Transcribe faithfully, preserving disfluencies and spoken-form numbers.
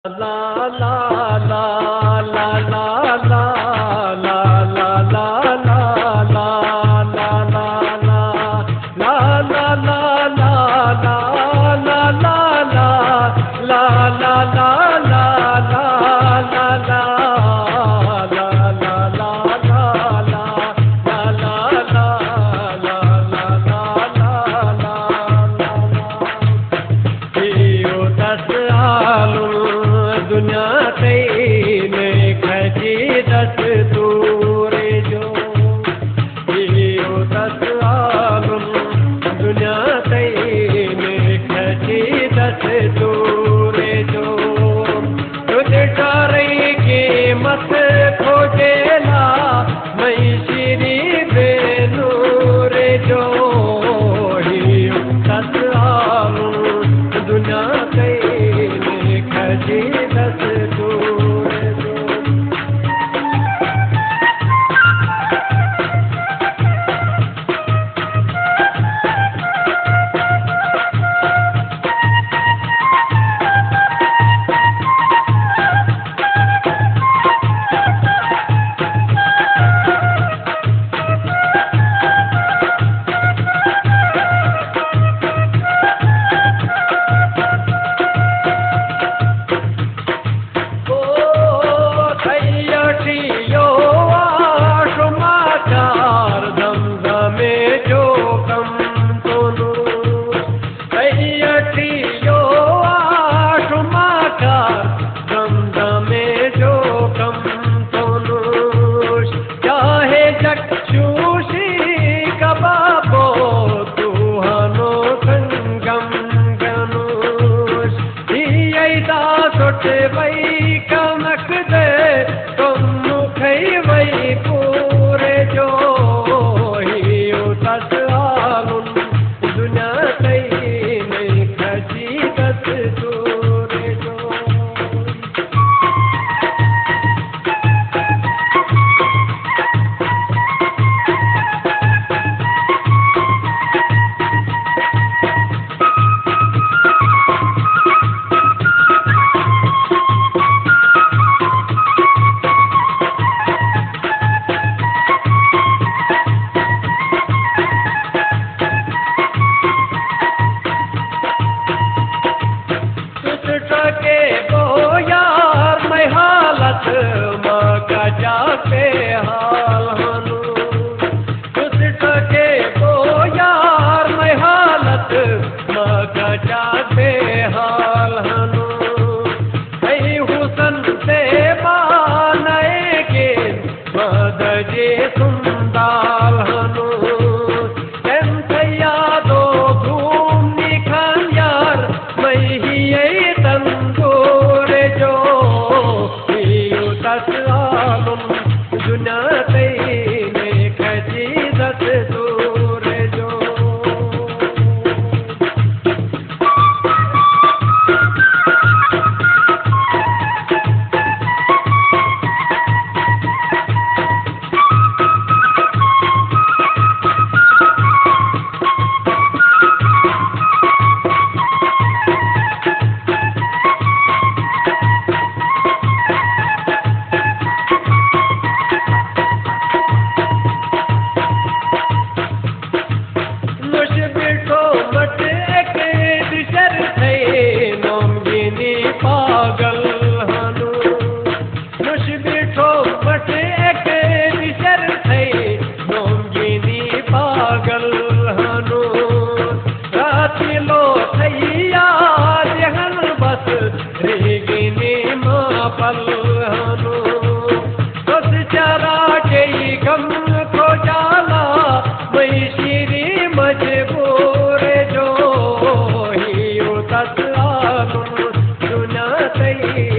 La la la la la la la la la la la दुनिया तईने खजी दस्तूर जो इहो दस आलम दुनिया तईने खजी दस्तूर जो तुझे डरे के मत खोजेला मई श्री बेनूर जो इहो दस आलम दुनिया तईने खजी वही कनक दे तुम मुखई वही पूरे जो ही दस आलम दुनिया तई में खजी दस दूर जो मका जाके हाल हनु कुछ टके बो यार मैं हालत मका जाके हाल हनु ऐ हुसन से माने के मदजे सुंदाल हनु तेंथया दो घूम निखान यार मैं ही ऐ तंदूर जो दस आलम दुनिया तईने खजी दस दूर जो पागल हनु मुश बिठो मट एक दिशर थे नोंगिनी पागल हनु राति लो थैया जहन बस रेगिनी मापल हनु बस चरा के गम को जाला मई श्री मजबूर जो ही दस आलम दुनिया तई